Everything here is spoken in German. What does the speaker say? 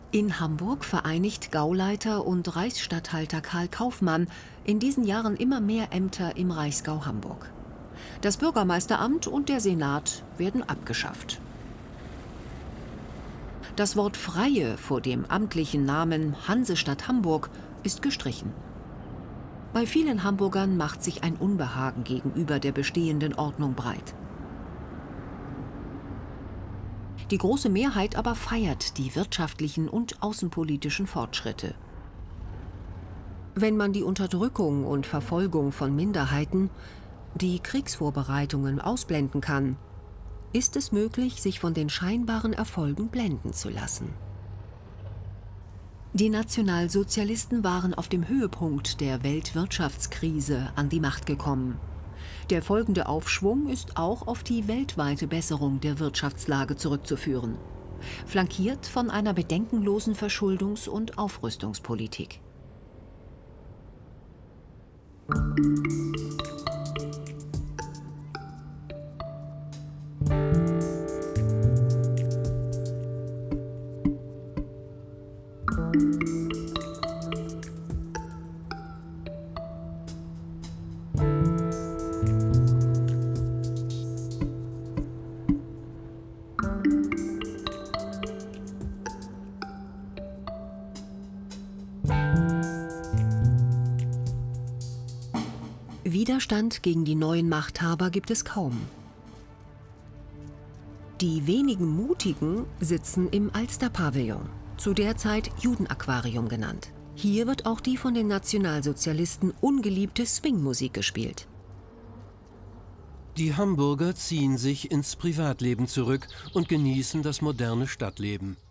In Hamburg vereinigt Gauleiter und Reichsstatthalter Karl Kaufmann in diesen Jahren immer mehr Ämter im Reichsgau Hamburg. Das Bürgermeisteramt und der Senat werden abgeschafft. Das Wort Freie vor dem amtlichen Namen Hansestadt Hamburg ist gestrichen. Bei vielen Hamburgern macht sich ein Unbehagen gegenüber der bestehenden Ordnung breit. Die große Mehrheit aber feiert die wirtschaftlichen und außenpolitischen Fortschritte. Wenn man die Unterdrückung und Verfolgung von Minderheiten, die Kriegsvorbereitungen ausblenden kann, ist es möglich, sich von den scheinbaren Erfolgen blenden zu lassen. Die Nationalsozialisten waren auf dem Höhepunkt der Weltwirtschaftskrise an die Macht gekommen. Der folgende Aufschwung ist auch auf die weltweite Besserung der Wirtschaftslage zurückzuführen, flankiert von einer bedenkenlosen Verschuldungs- und Aufrüstungspolitik. Widerstand gegen die neuen Machthaber gibt es kaum. Die wenigen Mutigen sitzen im Alster-Pavillon, zu der Zeit Judenaquarium genannt. Hier wird auch die von den Nationalsozialisten ungeliebte Swingmusik gespielt. Die Hamburger ziehen sich ins Privatleben zurück und genießen das moderne Stadtleben.